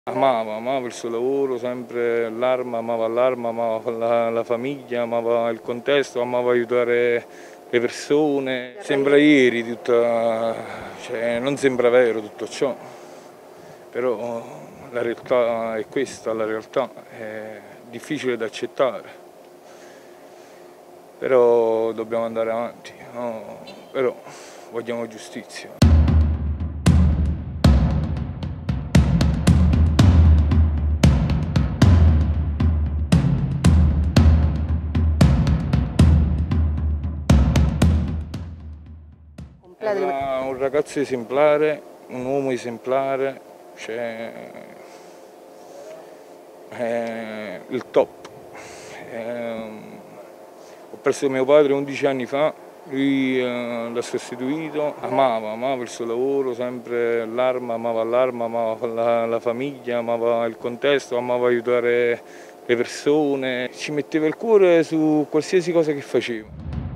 Amava il suo lavoro, sempre l'arma, amava la famiglia, amava il contesto, amava aiutare le persone. Sembra ieri, cioè, non sembra vero tutto ciò, però la realtà è questa, la realtà è difficile da accettare, però dobbiamo andare avanti, no? Però vogliamo giustizia. Era un ragazzo esemplare, un uomo esemplare, cioè, il top. Ho perso mio padre 11 anni fa, lui l'ha sostituito, amava il suo lavoro, sempre amava la famiglia, amava il contesto, amava aiutare le persone, ci metteva il cuore su qualsiasi cosa che faceva.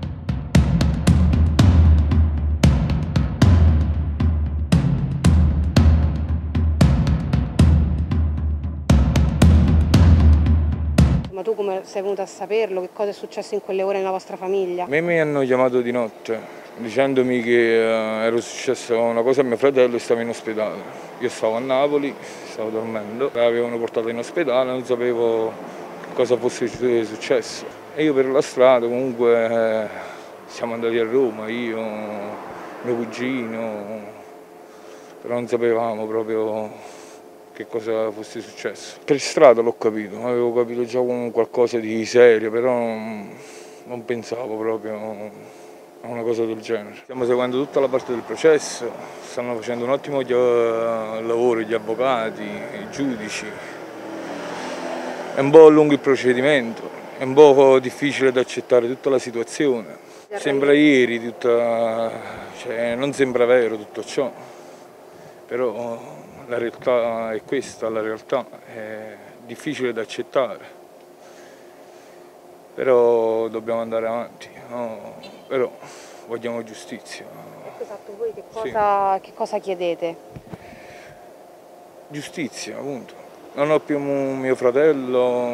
Ma tu come sei venuta a saperlo? Che cosa è successo in quelle ore nella vostra famiglia? A me mi hanno chiamato di notte dicendomi che era successa una cosa a mio fratello e stava in ospedale. Io stavo a Napoli, stavo dormendo, l'avevano portato in ospedale, non sapevo cosa fosse successo. E io per la strada comunque siamo andati a Roma, io, mio cugino, però non sapevamo proprio che cosa fosse successo. Per strada l'ho capito, avevo capito già qualcosa di serio, però non pensavo proprio a una cosa del genere. Stiamo seguendo tutta la parte del processo, stanno facendo un ottimo lavoro gli avvocati, i giudici. È un po' lungo il procedimento, è un po' difficile da accettare tutta la situazione. Sembra ieri, cioè, non sembra vero tutto ciò, però la realtà è questa, la realtà è difficile da accettare, però dobbiamo andare avanti, no? Però vogliamo giustizia. Esatto, voi Sì. che cosa chiedete? Giustizia, appunto. Non ho più mio fratello,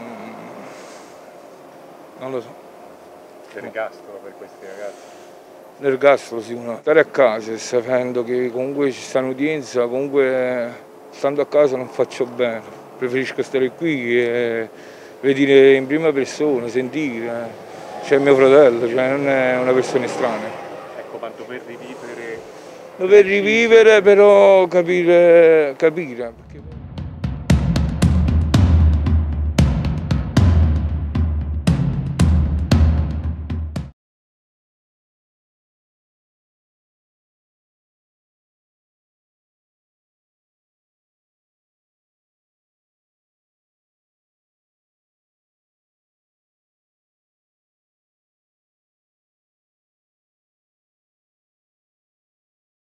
non lo so. L'ergastolo per questi ragazzi? L'ergastolo sicuramente. Stare a casa sapendo che comunque ci sta un'udienza, comunque stando a casa non faccio bene. Preferisco stare qui che vedere in prima persona, sentire. C'è mio fratello, cioè non è una persona estranea. Ecco, ma dover rivivere... Dover rivivere però capire, perché